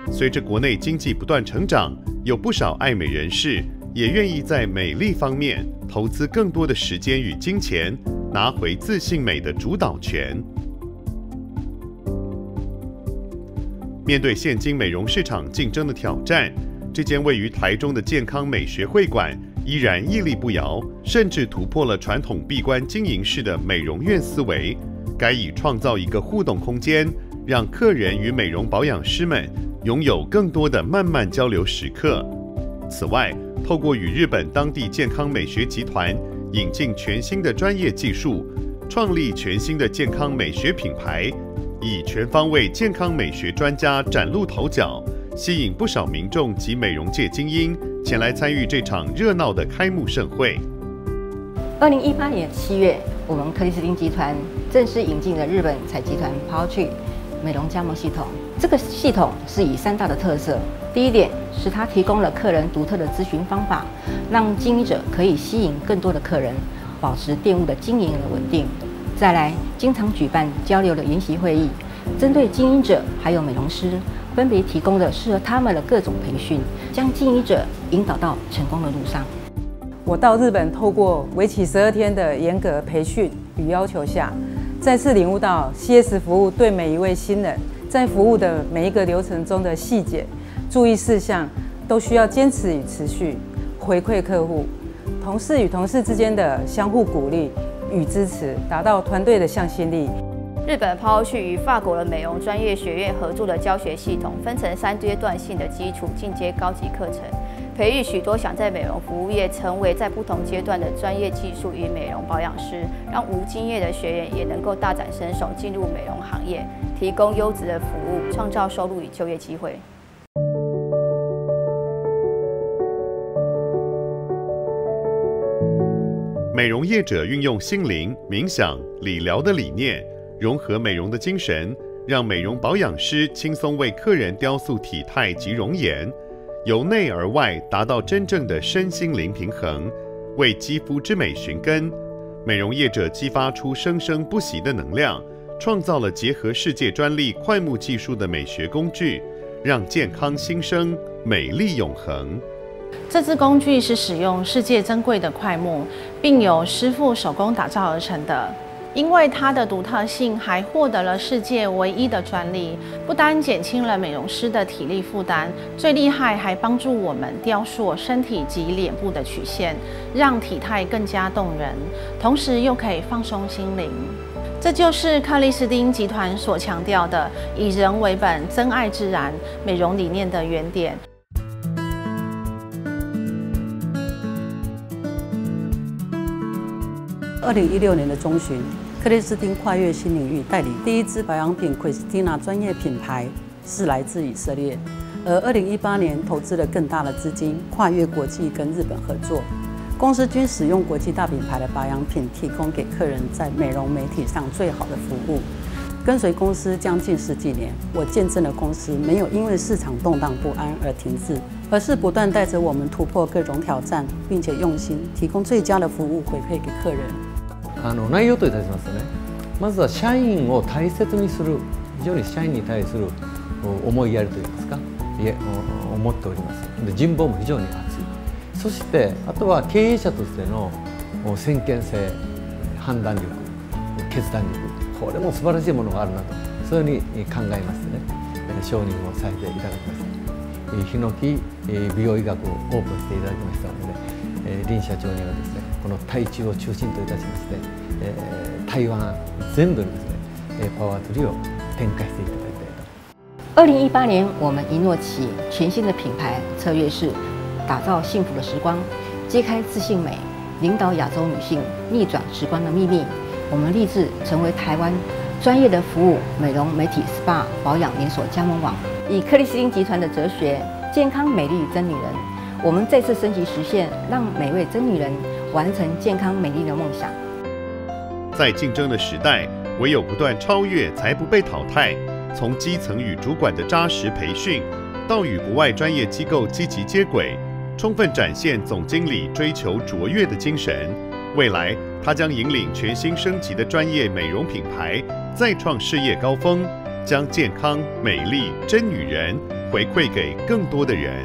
随着国内经济不断成长，有不少爱美人士也愿意在美丽方面投资更多的时间与金钱，拿回自信美的主导权。面对现今美容市场竞争的挑战，这间位于台中的健康美学会馆依然屹立不摇，甚至突破了传统闭关经营式的美容院思维，改以创造一个互动空间，让客人与美容保养师们拥有更多的慢慢交流时刻。此外，透过与日本当地健康美学集团引进全新的专业技术，创立全新的健康美学品牌，以全方位健康美学专家崭露头角，吸引不少民众及美容界精英前来参与这场热闹的开幕盛会。 2018年7月，我们克里斯汀集团正式引进了日本彩集团 PowerTree 美容加盟系统。这个系统是以3大的特色：第一点是它提供了客人独特的咨询方法，让经营者可以吸引更多的客人，保持店务的经营的稳定。再来，经常举办交流的研习会议，针对经营者还有美容师，分别提供了适合他们的各种培训，将经营者引导到成功的路上。 我到日本，透过为期12天的严格培训与要求下，再次领悟到 CS 服务对每一位新人在服务的每一个流程中的细节、注意事项，都需要坚持与持续回馈客户。同事与同事之间的相互鼓励与支持，达到团队的向心力。 日本 PowerTree 与法国的美容专业学院合作的教学系统，分成3阶段性的基础、进阶、高级课程，培育许多想在美容服务业成为在不同阶段的专业技术与美容保养师，让无经验的学员也能够大展身手，进入美容行业，提供优质的服务，创造收入与就业机会。 美容业者运用心灵、冥想、理疗的理念，融合美容的精神，让美容保养师轻松为客人雕塑体态及容颜，由内而外达到真正的身心灵平衡，为肌肤之美寻根。美容业者激发出生生不息的能量，创造了结合世界专利快木技术的美学工具，让健康新生，美丽永恒。 这支工具是使用世界珍贵的快木，并由师傅手工打造而成的。因为它的独特性，还获得了世界唯一的专利，不单减轻了美容师的体力负担，最厉害还帮助我们雕塑身体及脸部的曲线，让体态更加动人，同时又可以放松心灵。这就是克里斯汀集团所强调的以人为本、珍爱自然美容理念的原点。 2016年的中旬，克里斯汀跨越新领域，代理第一支保养品 Christina 专业品牌是来自以色列，而2018年投资了更大的资金，跨越国际跟日本合作。公司均使用国际大品牌的保养品，提供给客人在美容美体上最好的服务。跟随公司将近10几年，我见证了公司没有因为市场动荡不安而停滞，而是不断带着我们突破各种挑战，并且用心提供最佳的服务回馈给客人。 内容といたしますとね、まずは社員を大切にする、非常に社員に対する思いやりといいますか、思っております。で、人望も非常に厚い。そしてあとは経営者としての先見性、判断力、決断力、これも素晴らしいものがあるなと、そういうふうに考えましてね、承認をさせていただきました。ヒノキ美容医学をオープンしていただきましたので、林社長にはですね、この台中を中心といたしまして、台湾全土にですね、パワートリーを展開していただきたいと。 2018年，我们一诺起全新的品牌策略是打造幸福的时光，揭开自信美，领导亚洲女性逆转时光的秘密。我们立志成为台湾专业的服务美容美体 SPA 保养连锁加盟网，以克里斯汀集团的哲学“健康美丽真女人”，我们再次升级实现，让每位真女人完成健康美丽的梦想。 在竞争的时代，唯有不断超越，才不被淘汰。从基层与主管的扎实培训，到与国外专业机构积极接轨，充分展现总经理追求卓越的精神。未来，他将引领全新升级的专业美容品牌，再创事业高峰， 将健康、美丽、真女人回馈给更多的人。